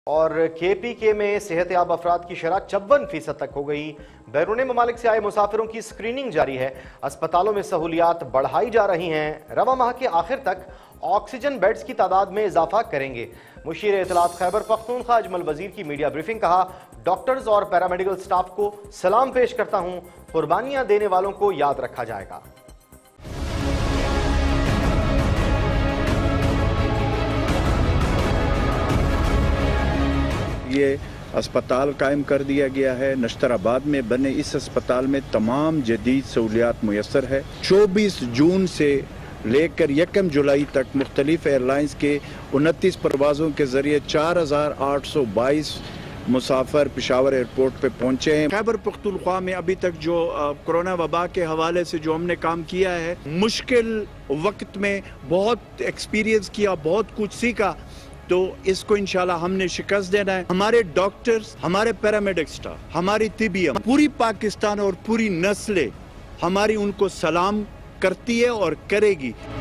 اور کے پی کے میں صحت یاب افراد کی شرح 54% تک ہو گئی۔ بیرون ممالک سے آئے مسافروں کی سکریننگ جاری ہے۔ اسپتالوں میں سہولیات بڑھائی جا رہی ہیں۔ رواں ماہ کے آخر تک آکسیجن بیڈز کی تعداد میں اضافہ کریں گے۔ مشیر اطلاعات خیبر پختونخوا اجمل وزیر کی میڈیا بریفنگ۔ کہا، ڈاکٹرز اور پیرامیڈیکل سٹاف کو سلام پیش کرتا ہوں، قربانیاں دینے والوں کو یاد رکھا جائے گا۔ یہ اسپتال قائم کر دیا گیا ہے۔ نشتر آباد میں بنے اس اسپتال میں تمام جدید سہولیات میسر ہے۔ 24 جون سے لے کر 1 جولائی تک مختلف ایئر لائنز کے 29 پروازوں کے ذریعے 4822 مسافر پشاور ایئرپورٹ پہ پہنچے ہیں۔ خیبر پختونخوا میں ابھی تک جو کرونا وبا کے حوالے سے جو ہم نے کام کیا ہے، مشکل وقت میں بہت ایکسپیرینس کیا، بہت کچھ سیکھا، تو اس کو انشاءاللہ ہم نے شکست دینا ہے۔ ہمارے ڈاکٹرز، ہمارے پیرامیڈک سٹاف، ہماری طبیہ، پوری پاکستان اور پوری نسلیں ہماری ان کو سلام کرتی ہے اور کرے گی۔